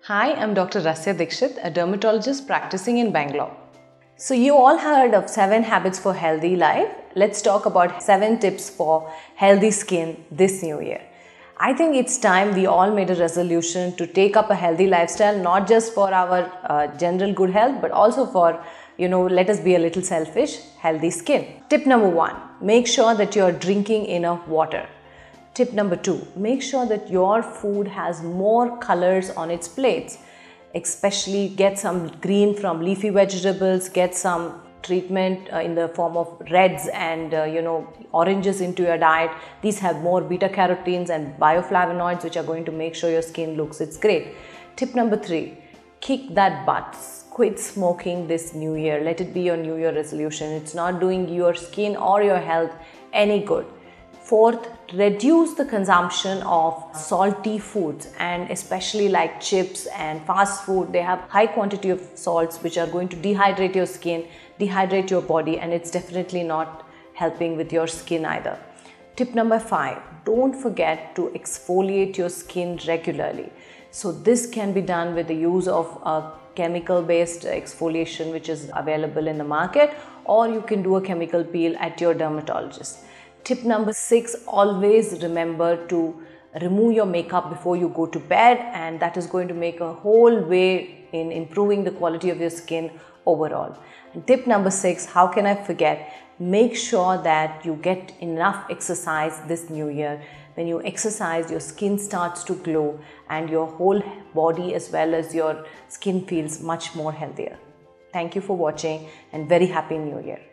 Hi, I'm Dr. Rasya Dixit, a dermatologist practicing in Bangalore. So you all heard of 7 habits for healthy life. Let's talk about 7 tips for healthy skin this new year. I think it's time we all made a resolution to take up a healthy lifestyle, not just for our general good health, but also for, let us be a little selfish, healthy skin. Tip number 1, make sure that you're drinking enough water. Tip number 2, make sure that your food has more colors on its plates. Especially get some green from leafy vegetables, get some treatment in the form of reds and oranges into your diet. These have more beta carotenes and bioflavonoids which are going to make sure your skin looks it's great. Tip number 3, kick that butt. Quit smoking this new year. Let it be your new year resolution. It's not doing your skin or your health any good. Fourth, reduce the consumption of salty foods, and especially like chips and fast food. They have high quantity of salts which are going to dehydrate your skin, dehydrate your body, and it's definitely not helping with your skin either. Tip number 5, don't forget to exfoliate your skin regularly. So this can be done with the use of a chemical-based exfoliation which is available in the market, or you can do a chemical peel at your dermatologist. Tip number 6, always remember to remove your makeup before you go to bed, and that is going to make a whole way in improving the quality of your skin overall. And tip number 6, how can I forget? Make sure that you get enough exercise this new year. When you exercise, your skin starts to glow and your whole body as well as your skin feels much more healthier. Thank you for watching and very happy new year.